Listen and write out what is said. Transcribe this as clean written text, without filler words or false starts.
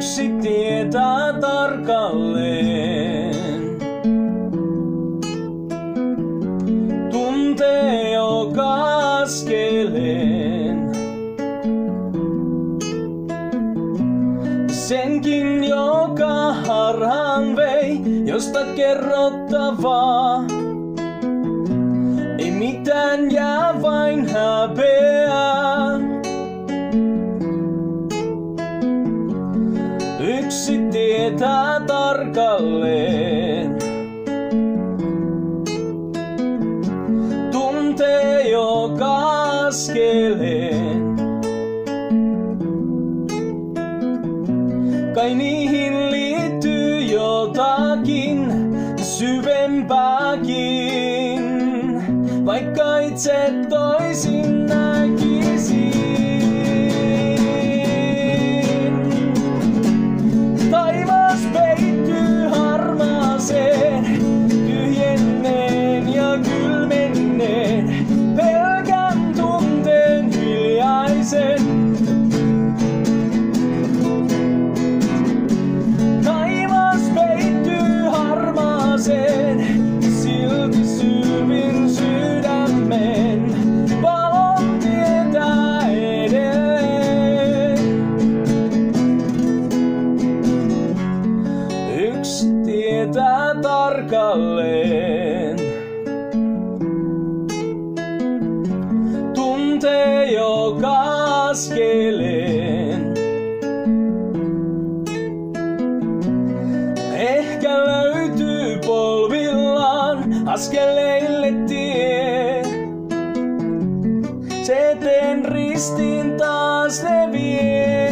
Yksi tietää tarkalleen, tuntee joka askeleen. Senkin joka harhaan vei, josta kerrottavaa. Ei mitään jää vain häpeää. Yksi tietää tarkalleen, tuntee joka askeleen. Kai niihin liittyy jotakin syvempääkin, vaikka itse toisin näkisin. Taivas peittyy harmaaseen, tyhjenneen ja kylmenneen, pelkän tunteen hiljaisen. Silti syvin sydämen valon tietää edelleen. Yksi tietää tarkalleen, tuntee joka askeleen. Ehkä löytyy polvillaan askeleille tie. Se eteen ristiin taas ne vie.